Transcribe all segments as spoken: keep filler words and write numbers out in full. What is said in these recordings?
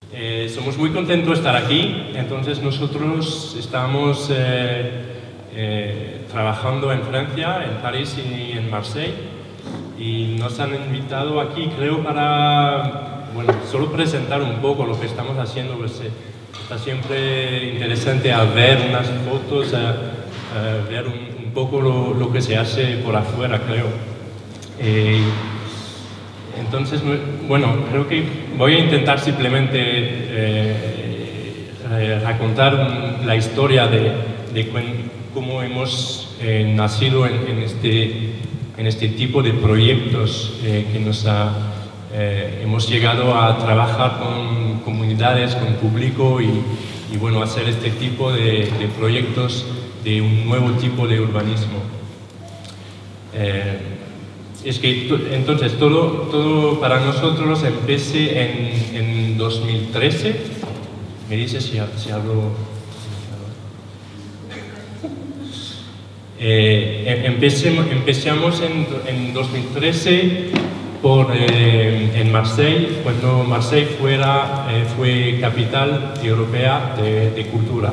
Eh, somos muy contentos de estar aquí. Entonces nosotros estamos eh, eh, trabajando en Francia, en París y en Marsella, y nos han invitado aquí, creo, para, bueno, solo presentar un poco lo que estamos haciendo. Pues, eh, está siempre interesante a ver unas fotos, a, a ver un, un poco lo, lo que se hace por afuera, creo. Eh, entonces, bueno, creo que voy a intentar simplemente eh, eh, racontar la historia de, de cómo hemos eh, nacido en, en, este, en este tipo de proyectos eh, que nos ha, eh, hemos llegado a trabajar con comunidades, con público y, y bueno, hacer este tipo de, de proyectos de un nuevo tipo de urbanismo. Eh, Es que entonces todo, todo para nosotros empecé en, en dos mil trece. Me dice si, si hablo. Eh, empecé, empezamos en, en dos mil trece por, eh, en Marsella, cuando Marsella fuera, eh, fue capital europea de, de cultura.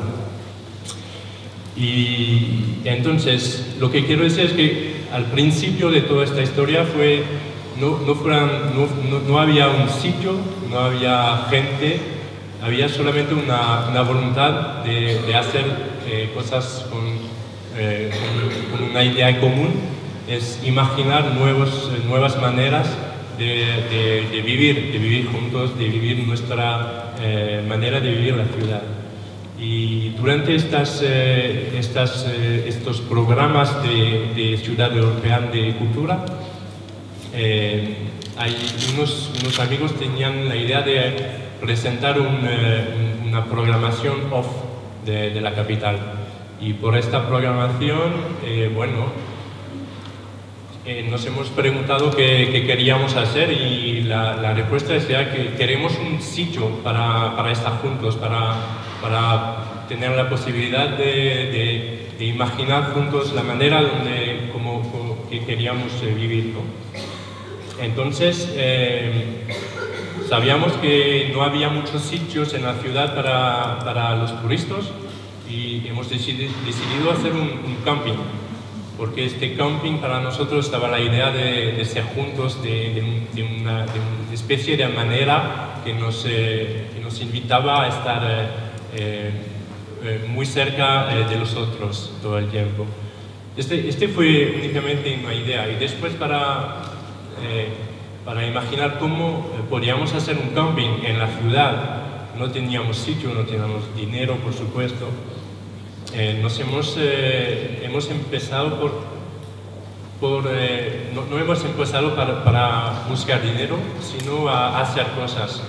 Y entonces lo que quiero decir es que al principio de toda esta historia fue, no, no, fueran, no, no, no había un sitio, no había gente, había solamente una, una voluntad de, de hacer eh, cosas con, eh, con, con una idea común, es imaginar nuevos, nuevas maneras de, de, de vivir, de vivir juntos, de vivir nuestra eh, manera de vivir la ciudad. Y durante estas, eh, estas, eh, estos programas de, de Ciudad Europea de Cultura, eh, hay unos, unos amigos tenían la idea de presentar un, eh, una programación off de, de la capital. Y por esta programación, eh, bueno, eh, nos hemos preguntado qué, qué queríamos hacer y la, la respuesta es ya que queremos un sitio para, para estar juntos, para para tener la posibilidad de, de, de imaginar juntos la manera donde, como, como que queríamos eh, vivir, ¿no? Entonces, eh, sabíamos que no había muchos sitios en la ciudad para, para los turistas y hemos decidido, decidido hacer un, un camping, porque este camping para nosotros estaba la idea de, de ser juntos, de, de, de, una, de una especie de manera que nos, eh, que nos invitaba a estar eh, Eh, eh, muy cerca eh, de los otros todo el tiempo. Este, este fue únicamente una idea y después para, eh, para imaginar cómo podíamos hacer un camping en la ciudad, no teníamos sitio, no teníamos dinero, por supuesto. Eh, nos hemos, eh, hemos empezado por, por eh, no, no hemos empezado para, para buscar dinero, sino a hacer cosas.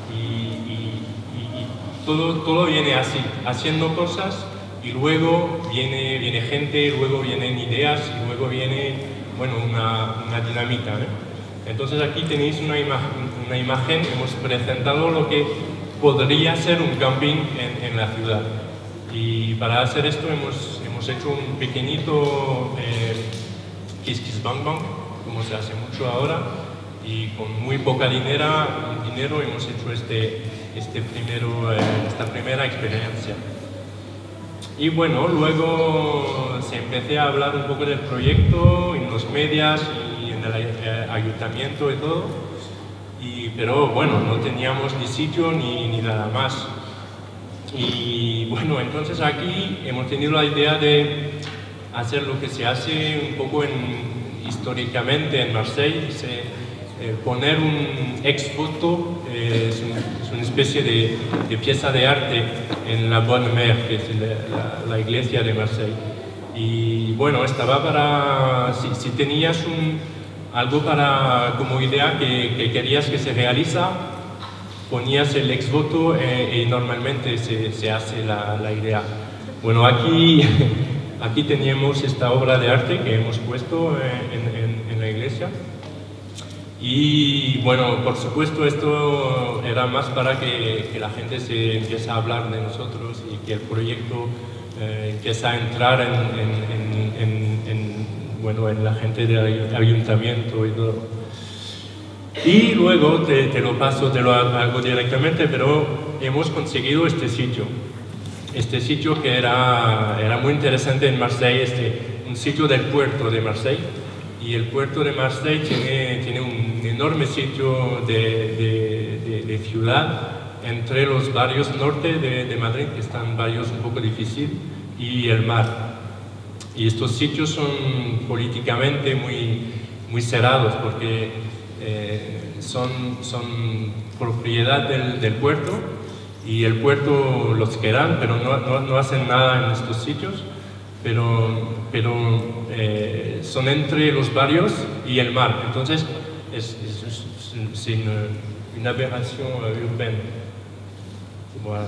Todo, todo viene así, haciendo cosas y luego viene, viene gente, luego vienen ideas y luego viene, bueno, una, una dinamita, ¿eh? Entonces aquí tenéis una, ima una imagen, hemos presentado lo que podría ser un camping en, en la ciudad. Y para hacer esto hemos, hemos hecho un pequeñito eh, Kiss Kiss Bang Bang, como se hace mucho ahora, y con muy poca dinero, dinero hemos hecho este Este primero, eh, esta primera experiencia. Y bueno, luego se empecé a hablar un poco del proyecto en los medios y en el eh, ayuntamiento y todo, y, pero bueno, no teníamos ni sitio ni, ni nada más. Y bueno, entonces aquí hemos tenido la idea de hacer lo que se hace un poco en, históricamente en Marsella, se, Eh, poner un ex voto, eh, es, un, es una especie de, de pieza de arte en la Bonne Mère, que es la, la, la iglesia de Marsella. Y bueno, estaba para, si, si tenías un, algo para, como idea que, que querías que se realiza, ponías el ex voto eh, y normalmente se, se hace la, la idea. Bueno, aquí, aquí teníamos esta obra de arte que hemos puesto eh, en, en, en la iglesia. Y bueno, por supuesto esto era más para que, que la gente se empiece a hablar de nosotros y que el proyecto eh, empiece a entrar en, en, en, en, en, bueno, en la gente del ayuntamiento y todo. Y luego te, te lo paso, te lo hago directamente, pero hemos conseguido este sitio. Este sitio que era, era muy interesante en Marsella, este, un sitio del puerto de Marsella. Y el puerto de Marsella tiene, tiene un enorme sitio de, de, de, de ciudad entre los barrios norte de, de Madrid, que están barrios un poco difíciles, y el mar. Y estos sitios son políticamente muy, muy cerrados porque eh, son, son propiedad del, del puerto, y el puerto los quedan, pero no, no, no hacen nada en estos sitios, pero, pero eh, son entre los barrios y el mar. Entonces es, es, es, es una, una aberración urbana. Voilà.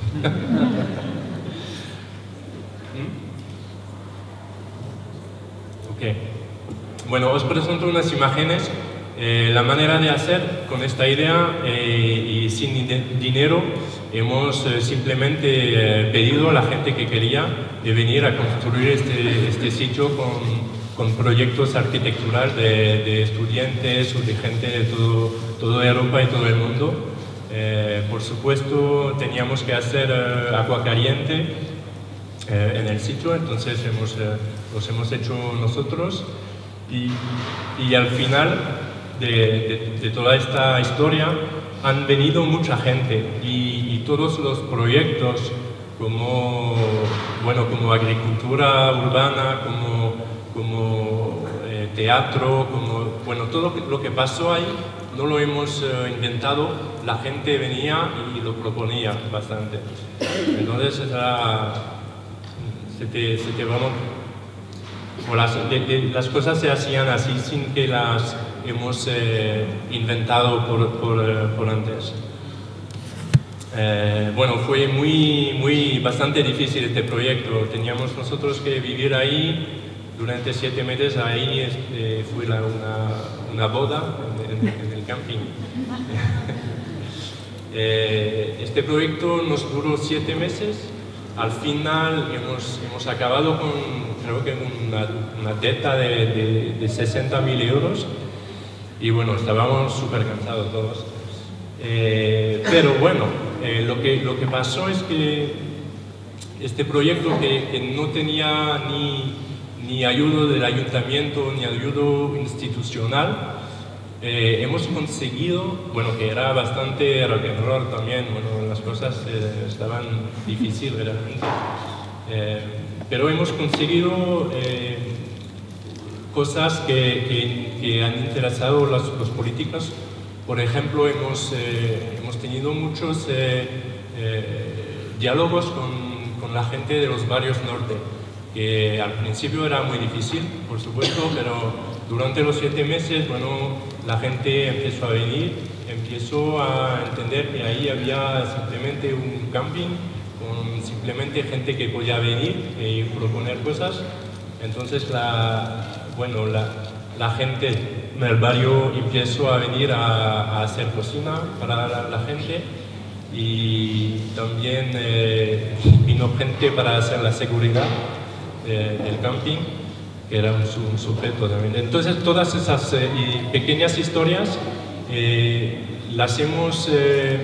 Okay. Bueno, os presento unas imágenes. Eh, la manera de hacer con esta idea eh, y sin dinero, hemos eh, simplemente eh, pedido a la gente que quería de venir a construir este, este sitio con, con proyectos arquitecturales de, de estudiantes o de gente de todo, toda Europa y todo el mundo. Eh, por supuesto, teníamos que hacer eh, agua caliente eh, en el sitio, entonces hemos, eh, los hemos hecho nosotros. Y, y al final de, de, de toda esta historia han venido mucha gente, y, y todos los proyectos como, bueno, como agricultura urbana, como, como eh, teatro, como, bueno, todo lo que pasó ahí no lo hemos eh, inventado, la gente venía y lo proponía bastante. Entonces era, se te, se te vamos, o las, de, de, las cosas se hacían así sin que las hemos eh, inventado por, por, por antes. Eh, bueno, fue muy, muy, bastante difícil este proyecto. Teníamos nosotros que vivir ahí durante siete meses. Ahí este, fue la, una, una boda en, en, en el camping. eh, este proyecto nos duró siete meses. Al final hemos, hemos acabado con, creo que una, una deuda de, de, de sesenta mil euros. Y bueno, estábamos súper cansados todos. Eh, pero bueno, eh, lo, que, lo que pasó es que este proyecto que, que no tenía ni, ni ayuda del ayuntamiento ni ayuda institucional, eh, hemos conseguido, bueno, que era bastante rock and roll también, bueno, las cosas eh, estaban difíciles realmente, eh, pero hemos conseguido eh, cosas que, que, que han interesado a los, los políticos. Por ejemplo, hemos, eh, hemos tenido muchos eh, eh, diálogos con, con la gente de los barrios norte, que al principio era muy difícil, por supuesto, pero durante los siete meses, bueno, la gente empezó a venir, empezó a entender que ahí había simplemente un camping, con simplemente gente que podía venir y proponer cosas. Entonces, la, bueno, la, la gente del barrio empezó a venir a, a hacer cocina para la, la gente, y también eh, vino gente para hacer la seguridad de, del camping, que era un, un sujeto también. Entonces todas esas eh, y pequeñas historias eh, las hemos, eh,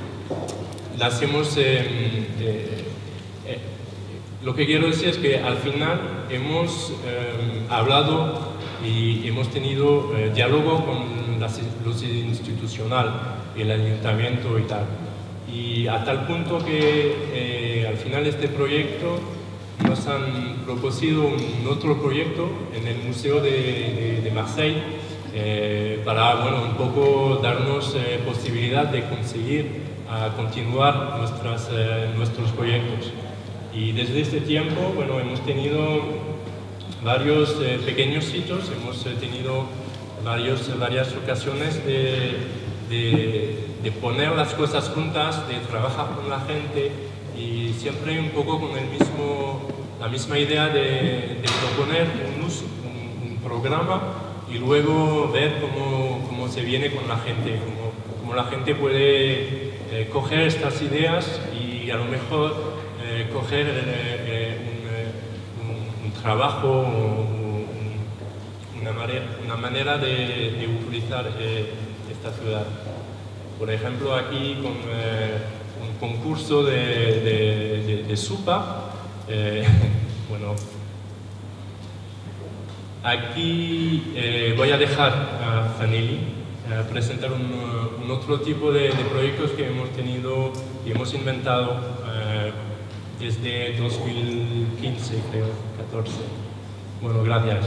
las hemos eh, eh, eh, lo que quiero decir es que al final hemos eh, hablado y hemos tenido eh, diálogo con las, los institucional, el ayuntamiento y tal. Y a tal punto que eh, al final de este proyecto nos han propuesto un otro proyecto en el Museo de, de, de Marsella eh, para, bueno, un poco darnos eh, posibilidad de conseguir a continuar nuestras, eh, nuestros proyectos. Y desde este tiempo, bueno, hemos tenido varios eh, pequeños sitios, hemos eh, tenido varios, varias ocasiones de, de, de poner las cosas juntas, de trabajar con la gente, y siempre un poco con el mismo, la misma idea de, de proponer un, uso, un, un programa y luego ver cómo, cómo se viene con la gente, cómo, cómo la gente puede eh, coger estas ideas y a lo mejor eh, coger eh, un, un, un trabajo, un, una, manera, una manera de, de utilizar eh, esta ciudad. Por ejemplo, aquí con eh, un concurso de, de, de, de SUPA, eh, bueno, aquí eh, voy a dejar a Fanelli eh, presentar un, un otro tipo de, de proyectos que hemos tenido y hemos inventado eh, desde dos mil quince, creo, catorce. Bueno, gracias.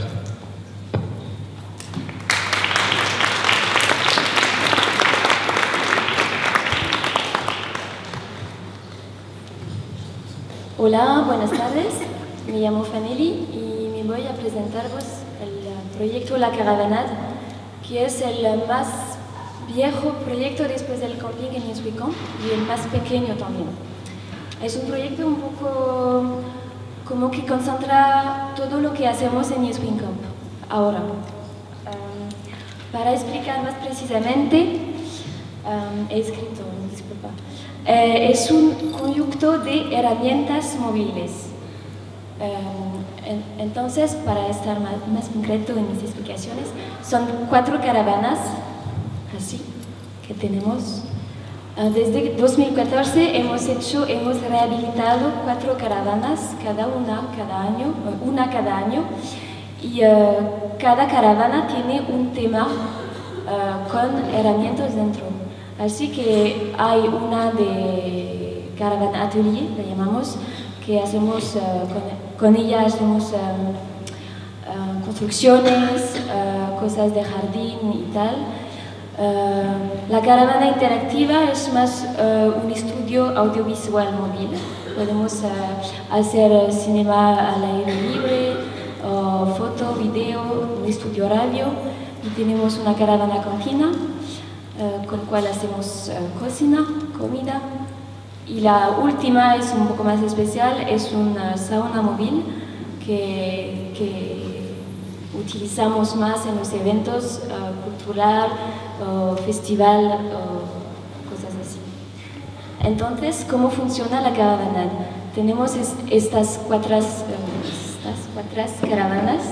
Hola, buenas tardes. Me llamo Fanelli y me voy a presentaros el proyecto La Caravanade, que es el más viejo proyecto después del camping en Ñesuicamp y el más pequeño también. Es un proyecto un poco como que concentra todo lo que hacemos en Ñesuicamp ahora. Um, para explicar más precisamente, um, he escrito, disculpa. Eh, es un conjunto de herramientas móviles. Eh, en, entonces, para estar más, más concreto en mis explicaciones, son cuatro caravanas, así, que tenemos. Eh, desde dos mil catorce hemos hecho, hemos rehabilitado cuatro caravanas, cada una cada año, una cada año, y eh, cada caravana tiene un tema eh, con herramientas dentro. Así que hay una de caravana atelier, la llamamos, que hacemos, uh, con, con ella hacemos uh, uh, construcciones, uh, cosas de jardín y tal. Uh, la caravana interactiva es más uh, un estudio audiovisual móvil. Podemos uh, hacer cinema al aire libre, uh, foto, video, un estudio radio, y tenemos una caravana cantina, Uh, con la cual hacemos uh, cocina, comida, y la última es un poco más especial, es una sauna móvil que, que utilizamos más en los eventos uh, cultural, uh, festival, uh, cosas así. Entonces, ¿cómo funciona la caravana? Tenemos es, estas, cuatro, um, estas cuatro caravanas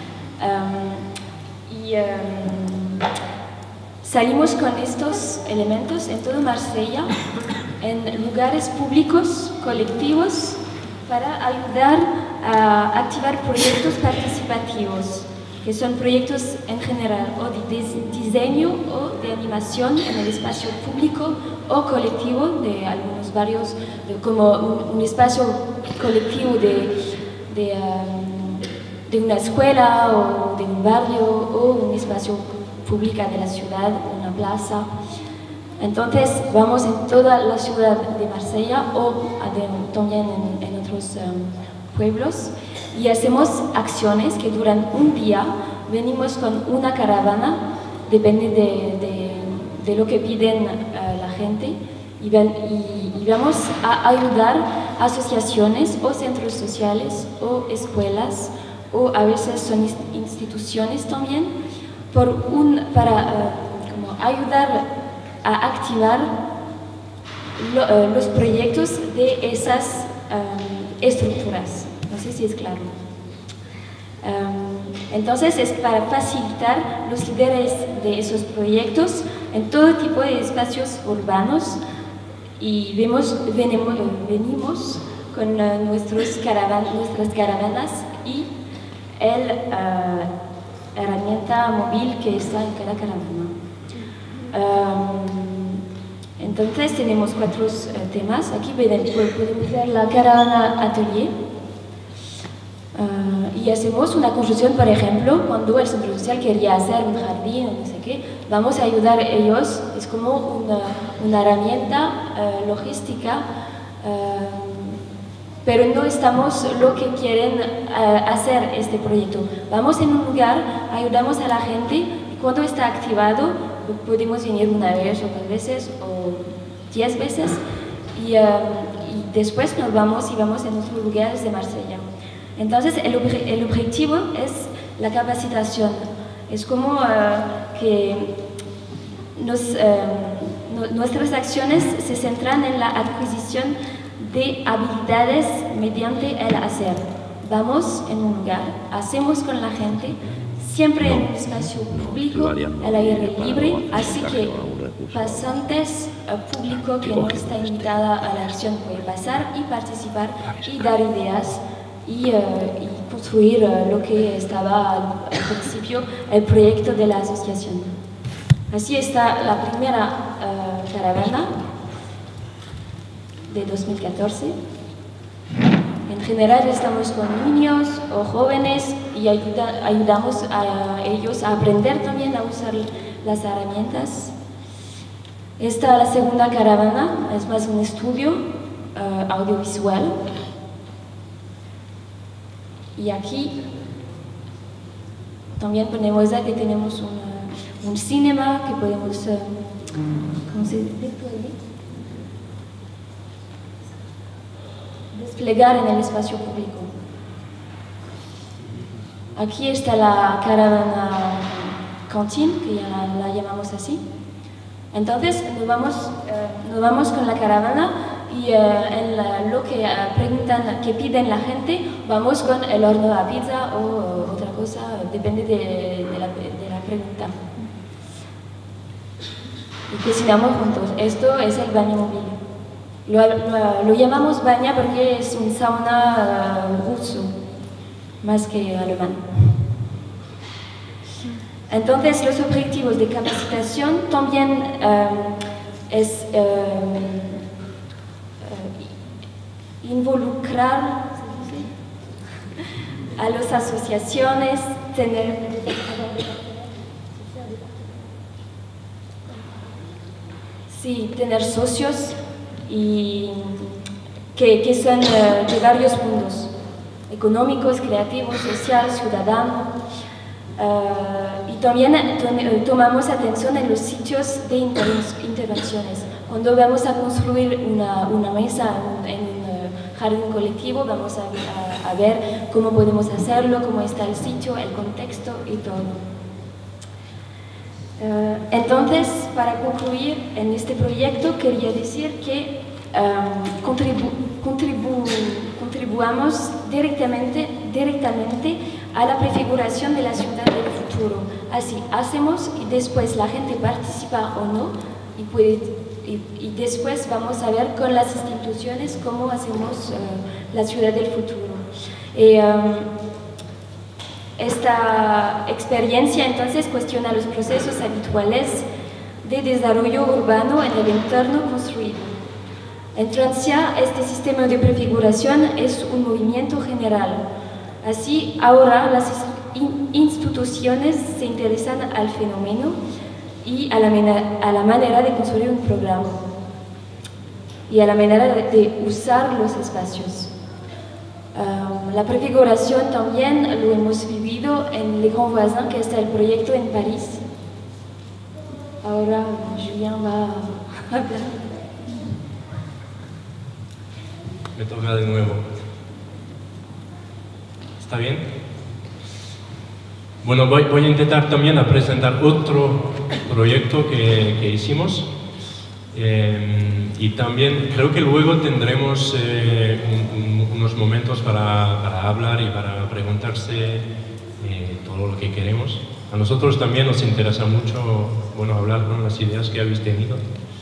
um, y um, salimos con estos elementos en toda Marsella, en lugares públicos, colectivos, para ayudar a activar proyectos participativos, que son proyectos en general o de diseño o de animación en el espacio público o colectivo de algunos barrios, de, como un, un espacio colectivo de, de, um, de una escuela o de un barrio o un espacio pública de la ciudad, una plaza. Entonces vamos en toda la ciudad de Marsella o también en, en otros um, pueblos y hacemos acciones que duran un día. Venimos con una caravana, depende de, de, de lo que piden uh, la gente, y, ven, y, y vamos a ayudar a asociaciones o centros sociales o escuelas o a veces son instituciones también, por un, para uh, como ayudar a activar lo, uh, los proyectos de esas um, estructuras. No sé si es claro. Um, entonces es para facilitar los líderes de esos proyectos en todo tipo de espacios urbanos y vemos, venimos, venimos con uh, nuestros caravan, nuestras caravanas y el uh, herramienta móvil que está en cada caravana. Um, entonces tenemos cuatro uh, temas. Aquí podemos ver la caravana atelier uh, y hacemos una construcción, por ejemplo, cuando el centro social quería hacer un jardín o no sé qué, vamos a ayudar a ellos. Es como una, una herramienta uh, logística, uh, pero no estamos lo que quieren uh, hacer este proyecto. Vamos en un lugar, ayudamos a la gente y cuando está activado podemos venir una vez o dos veces o diez veces y, uh, y después nos vamos y vamos en otros lugares de Marsella. Entonces el, ob el objetivo es la capacitación. Es como uh, que nos, uh, no, nuestras acciones se centran en la adquisición de habilidades mediante el hacer. Vamos en un lugar, hacemos con la gente, siempre en un espacio público, al aire libre, así que pasantes, público que no está invitada a la acción puede pasar y participar y dar ideas y, uh, y construir uh, lo que estaba al, al principio, el proyecto de la asociación. Así está la primera uh, caravana de dos mil catorce. En general estamos con niños o jóvenes y ayuda, ayudamos a ellos a aprender también a usar las herramientas. Esta la segunda caravana, es más un estudio uh, audiovisual. Y aquí también ponemos a que tenemos una, un cinema que podemos uh, ¿cómo se dice? Desplegar en el espacio público. Aquí está la caravana canteen, que ya la, la llamamos así. Entonces nos vamos, uh, nos vamos con la caravana y uh, en la, lo que uh, preguntan, que piden la gente, vamos con el horno a pizza o uh, otra cosa, depende de, de, la, de la pregunta. Y cocinamos juntos. Esto es el baño móvil. Lo, lo, lo llamamos baña porque es un sauna uh, ruso, más que alemán. Entonces, los objetivos de capacitación también um, es um, uh, involucrar a las asociaciones, tener, sí, tener socios y que, que son uh, de varios mundos, económicos, creativos, social, ciudadano. Uh, y también to tomamos atención en los sitios de inter intervenciones. Cuando vamos a construir una, una mesa en, en un uh, jardín colectivo, vamos a, a, a ver cómo podemos hacerlo, cómo está el sitio, el contexto y todo. Uh, entonces, para concluir en este proyecto, quería decir que um, contribu contribu contribuamos directamente, directamente a la prefiguración de la ciudad del futuro. Así hacemos y después la gente participa o no y, puede, y, y después vamos a ver con las instituciones cómo hacemos uh, la ciudad del futuro. Y, um, esta experiencia entonces cuestiona los procesos habituales de desarrollo urbano en el entorno construido. En Francia, este sistema de prefiguración es un movimiento general. Así, ahora las instituciones se interesan al fenómeno y a la, a la manera de construir un programa y a la manera de, de usar los espacios. Um, la prefiguración también lo hemos vivido en Les Grands Voisins, que está el proyecto en París. Ahora Julien va a hablar. Me toca de nuevo. ¿Está bien? Bueno, voy, voy a intentar también a presentar otro proyecto que, que hicimos eh, y también creo que luego tendremos eh, un, un, unos momentos para, para hablar y para preguntarse eh, todo lo que queremos. A nosotros también nos interesa mucho, bueno, hablar con las ideas que habéis tenido.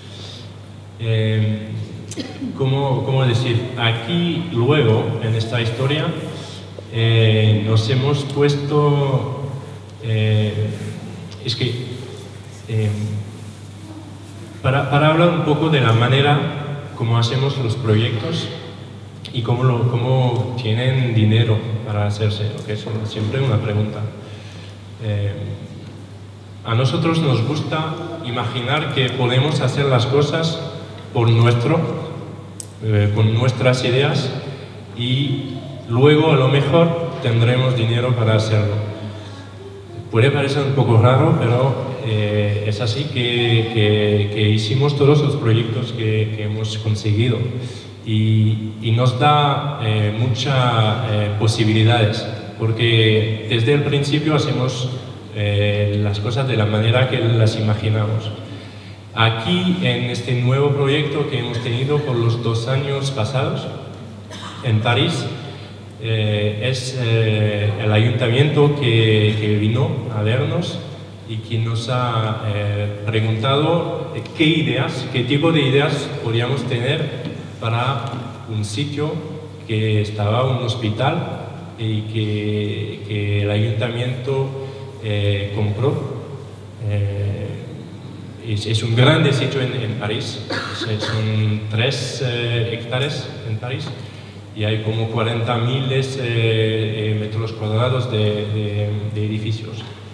Eh, ¿cómo, ¿Cómo decir? Aquí luego, en esta historia, eh, nos hemos puesto... Eh, es que eh, para, para hablar un poco de la manera como hacemos los proyectos y cómo, lo, cómo tienen dinero para hacerse, que es siempre una pregunta. Eh, a nosotros nos gusta imaginar que podemos hacer las cosas por nuestro, eh, con nuestras ideas y luego a lo mejor tendremos dinero para hacerlo. Puede parecer un poco raro, pero eh, es así que, que, que hicimos todos los proyectos que, que hemos conseguido y, y nos da eh, muchas eh, posibilidades, porque desde el principio hacemos eh, las cosas de la manera que las imaginamos. Aquí, en este nuevo proyecto que hemos tenido por los dos años pasados, en París, eh, es eh, el ayuntamiento que, que vino a vernos y que nos ha eh, preguntado qué ideas, qué tipo de ideas podíamos tener para un sitio que estaba un hospital y que, que el ayuntamiento eh, compró. Eh, es, es un grande sitio en, en París, es, son tres eh, hectáreas en París y hay como cuarenta mil eh, metros cuadrados de, de, de edificios.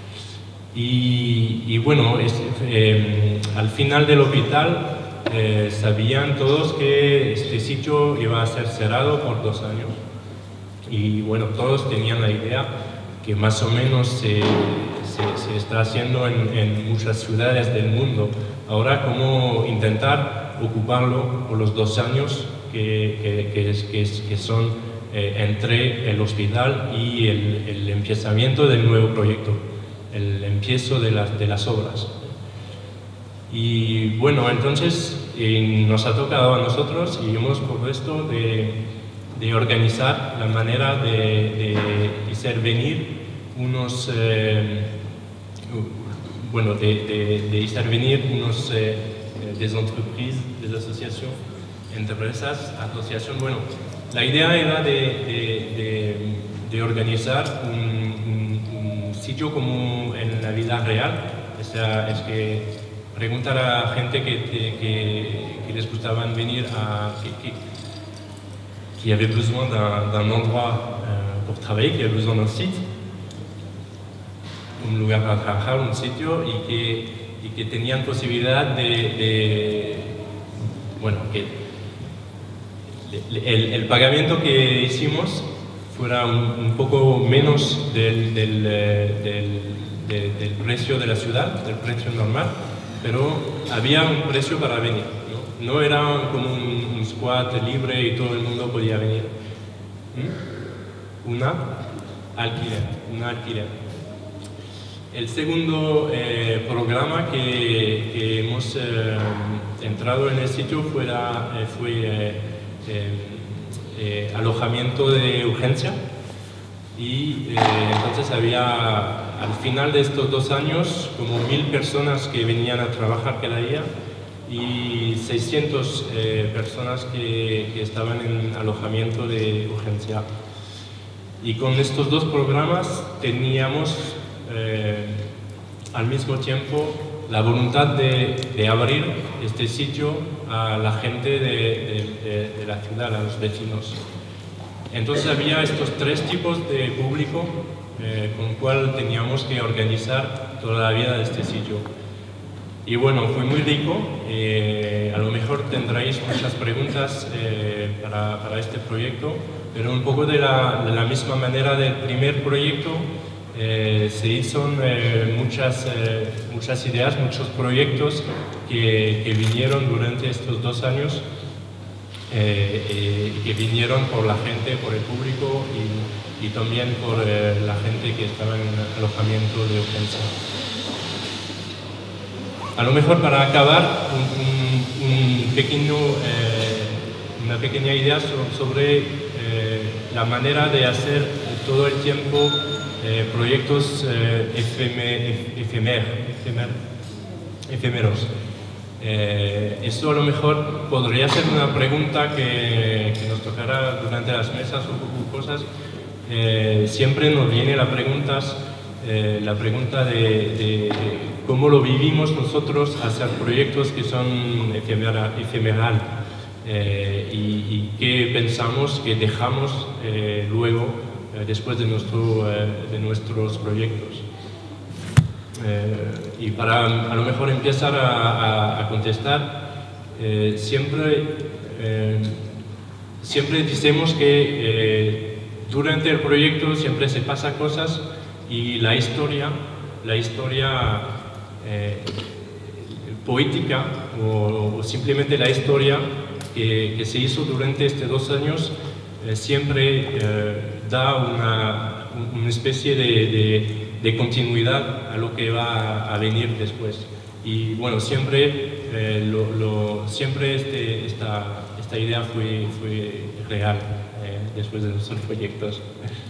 Y, y bueno, es, eh, al final del hospital eh, sabían todos que este sitio iba a ser cerrado por dos años. Y bueno, todos tenían la idea que más o menos se, se, se está haciendo en, en muchas ciudades del mundo. Ahora, cómo intentar ocuparlo por los dos años que, que, que, es, que, es, que son eh, entre el hospital y el, el empiezamiento del nuevo proyecto, el empiezo de las, de las obras. Y bueno, entonces eh, nos ha tocado a nosotros y hemos propuesto de, de organizar la manera de, de, de hacer venir unos, eh, bueno, de, de, de hacer venir unos eh, des entreprises, des asociaciones, empresas, asociación. Bueno, la idea era de, de, de, de organizar un, un, un sitio como en la vida real, o sea, es que preguntar a gente que, que, que les gustaban venir a... Que, que, qui avait besoin d'un endroit euh, pour travailler, qui avait besoin d'un site, un lugar para trabajar, un sitio, y que, y que tenían posibilidad de, de bueno, que el, el pagamiento que hicimos fuera un, un poco menos del, del, del, del, del precio de la ciudad, del precio normal, pero había un precio para venir. No era como un, un squat libre y todo el mundo podía venir. ¿Mm? Una alquiler, una alquiler. El segundo eh, programa que, que hemos eh, entrado en el sitio fue, la, eh, fue eh, eh, eh, alojamiento de urgencia y eh, entonces había al final de estos dos años como mil personas que venían a trabajar cada día y seiscientas eh, personas que, que estaban en alojamiento de urgencia. Y con estos dos programas teníamos eh, al mismo tiempo la voluntad de, de abrir este sitio a la gente de, de, de, de la ciudad, a los vecinos. Entonces había estos tres tipos de público eh, con el cual teníamos que organizar toda la vida de este sitio. Y bueno, fue muy rico, eh, a lo mejor tendréis muchas preguntas eh, para, para este proyecto, pero un poco de la, de la misma manera del primer proyecto eh, se hizo eh, muchas, eh, muchas ideas, muchos proyectos que, que vinieron durante estos dos años, eh, eh, que vinieron por la gente, por el público y, y también por eh, la gente que estaba en alojamiento de urgencia. A lo mejor para acabar, un, un, un pequeño, eh, una pequeña idea sobre eh, la manera de hacer todo el tiempo eh, proyectos eh, efemer, efemer, efemer, efemeros. Eh, esto a lo mejor podría ser una pregunta que, que nos tocará durante las mesas o cosas. Eh, siempre nos viene la pregunta, eh, la pregunta de, de, de cómo lo vivimos nosotros hacer proyectos que son efemera, efemeral eh, y, y qué pensamos que dejamos eh, luego eh, después de, nuestro, eh, de nuestros proyectos. Eh, y para a lo mejor empezar a, a, a contestar, eh, siempre, eh, siempre decimos que eh, durante el proyecto siempre se pasan cosas y la historia, la historia eh, poética o, o simplemente la historia que, que se hizo durante estos dos años eh, siempre eh, da una, una especie de, de, de continuidad a lo que va a venir después. Y bueno, siempre, eh, lo, lo, siempre este, esta, esta idea fue, fue real. Eh, después de nuestros proyectos.